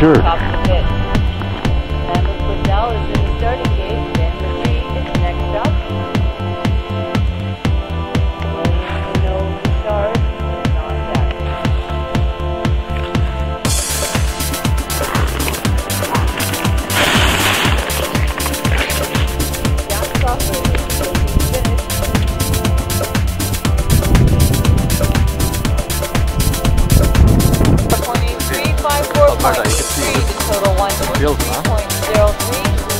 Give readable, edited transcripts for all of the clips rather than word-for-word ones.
sure. Top of the pitch. Lambert Quisel is in the starting gate. Ben McGee is next up. Williams knows the start and on deck. Jack Crawford is closing the finish. 1.8354.83 to total 143.03.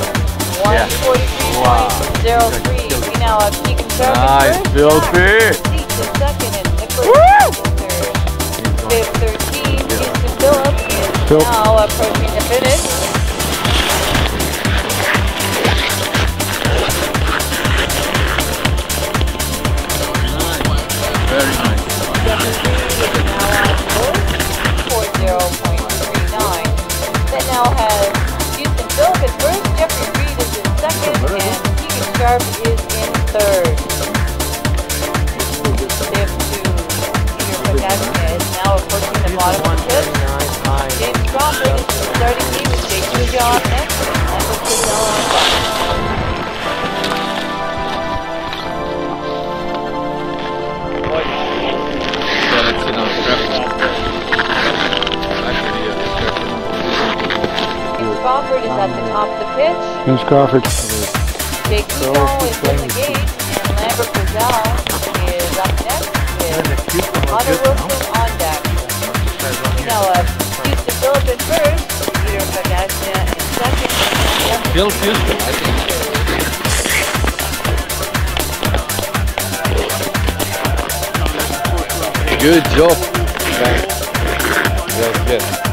143.03. We now have Keegan Sharp in first. Jack Seats in second and Nicholas in third. Fifth, 13. Houston Phillips is now approaching the finish. Very nice. That now has Houston Phillips in first, Jeffrey Reed is in second, and Keegan Sharp is in third. Fifth to Peter Pagaznia is now approaching the bottom of the pitch. James Crawford is in the starting team with Jake Georgian next, and Lambert Quisel on top. Crawford is at the top of the pitch. James Crawford. Jake Georgian is in the gate, and Lambert Quisel is up next with Hunter Wilson on deck. We now have Houston Phillips in first, Peter Pagaznia in second, and Bill Houston, I think. Good job. Thanks. Yes, yes.